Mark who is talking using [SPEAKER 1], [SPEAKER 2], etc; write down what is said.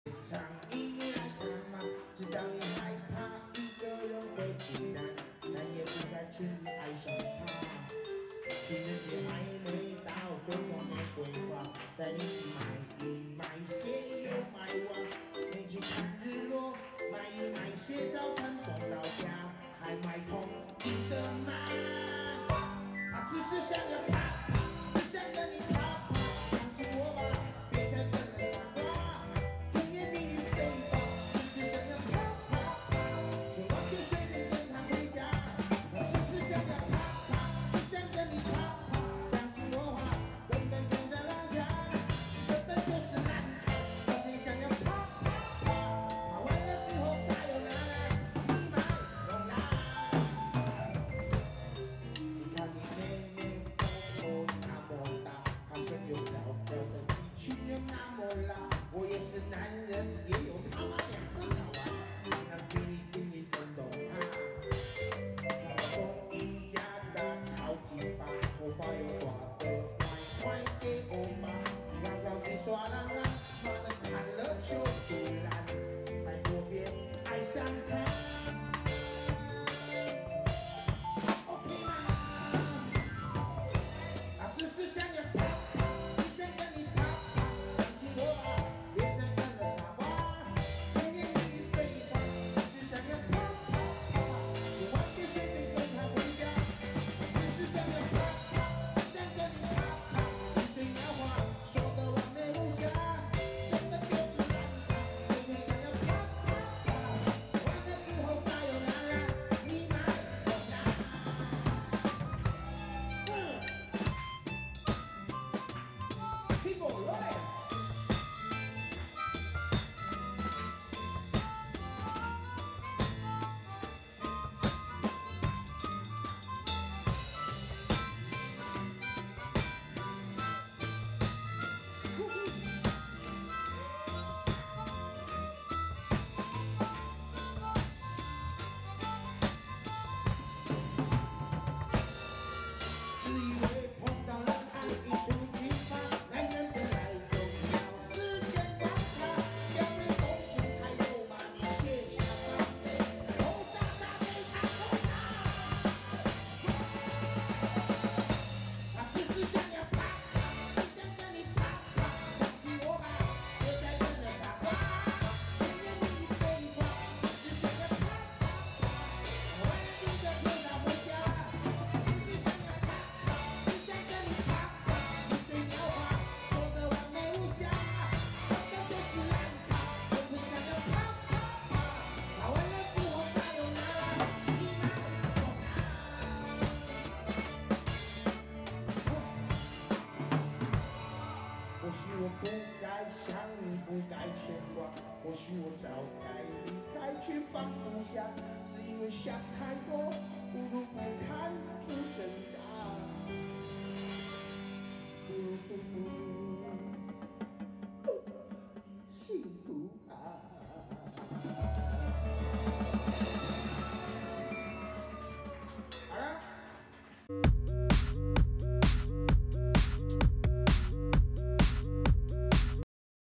[SPEAKER 1] 唱音乐来干嘛？知道你害怕一个人会孤单，但也不该轻易爱上他。情人节还没到，就装玫瑰花，带你去买一买鞋，又买袜，一起看日落，买一买些早餐送到家，还买统一的妈。他只是想要啪啪，只想跟你啪啪，相信我吧，别再笨了傻瓜。甜言蜜语对方，只是想要啪啪啪，千万别随便跟他回家。他只是想要啪啪，只想跟你啪啪，相信我话，根本就在乱讲，根本就是烂套，天天想要啪啪啪，啪完了之后撒又拿来，你买懂啦？你看你妹妹头那么大，好像又飘飘的，你裙又那么辣，我也是男人，也有他妈2个睾丸，那给你分懂哈。风衣夹杂超级棒，头发又抓得快快给欧巴，刚刚去耍浪啊，耍的看了就杜烂，拜托别爱上他。OK 吗？他只是想要啪啪，只想跟你啪啪，相信我吧，别再跟了傻瓜。甜言蜜语废话，只是想要啪啪啪，千万别随便跟他回家。他只是想要啪啪，只想跟你啪啪，一堆鸟话说得完美无瑕，根本就是烂套，天天想要啪啪啪，完了之后撒又那拉，你买懂啦？People rolling。自以为碰到了爱一触即发，男人本来就要时间观察，表面功夫还有把你卸下防备，头傻傻被他偷拿。他只是想要啪啪，只想跟你啪啪，相信我吧，别再跟了傻瓜。甜言蜜语废话，只想要啪啪啪，完了就再骗他回家。只是想要啪啪，只想跟你啪啪，一堆鸟话说得完美无瑕，根本就是烂套，天天想要啪啪啪，啪完了之后撒又拿来，你买懂啦？或许我不该想你，不该牵挂，或许我早该离开，却放不下，只因为想太多，不如不